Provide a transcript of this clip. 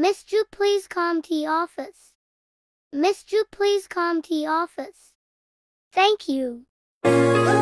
Miss Ju, please come to office. Miss Ju, please come to office. Thank you.